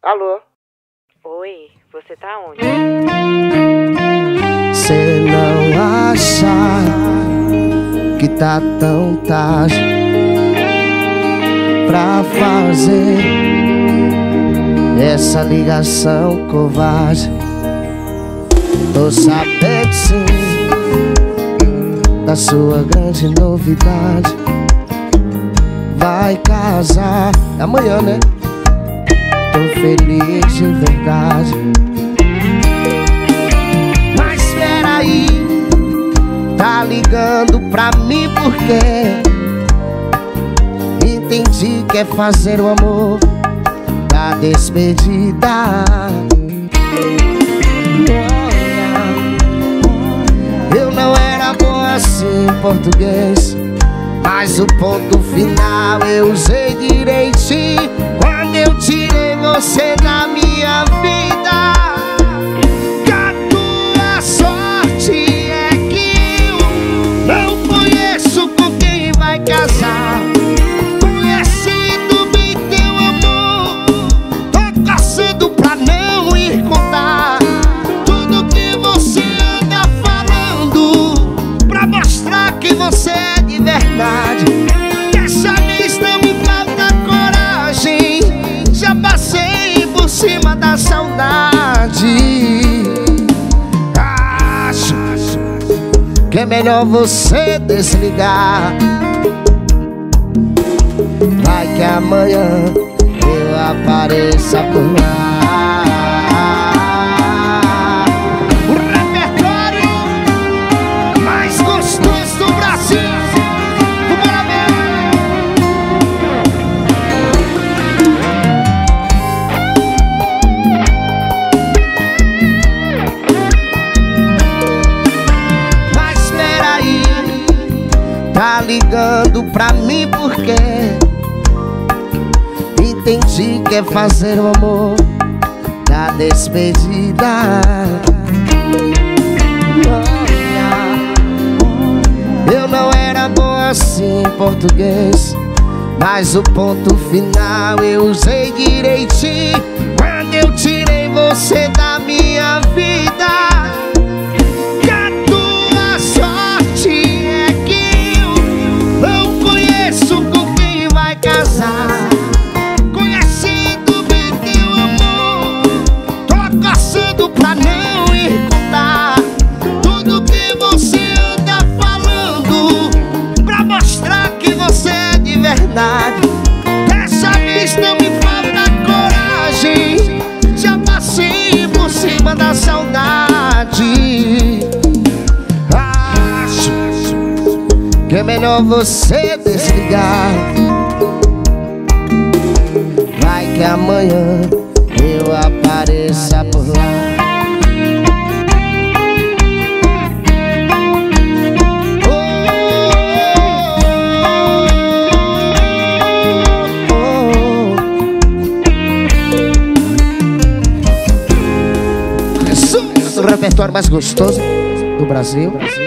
Alô? Oi, você tá onde? Cê não acha que tá tão tarde pra fazer essa ligação covarde? Tô sabendo sim da sua grande novidade. Vai casar amanhã, né? Tô feliz de verdade. Mas peraí, tá ligando pra mim porque entendi que é fazer o amor da despedida. Eu não era bom assim em português, mas o ponto final eu usei direitinho quando eu tirei você da minha vida. Que a tua sorte é que eu não conheço com quem vai casar. Conhecendo bem teu amor, tô caçando pra não ir contar tudo que você anda falando, pra mostrar que você é de verdade. Dessa vez não me falta coragem, já passei por cima da saudade. Acho que é melhor você desligar. Vai que amanhã eu apareça por lá. O repertório mais gostoso do Brasil. Mas peraí, tá ligando pra mim porque entendi que é fazer o amor da despedida. Eu não era bom assim em português, mas o ponto final eu usei direitinho quando eu tirei você da minha vida. Que a tua sorte é que eu não conheço com quem vai casar. Pra não ir contar tudo que você anda falando, pra mostrar que você é de verdade. Dessa vez não me falta coragem, já passei por cima da saudade. Acho que é melhor você desligar. Vai que amanhã eu apareça por lá. O repertório mais gostoso do Brasil.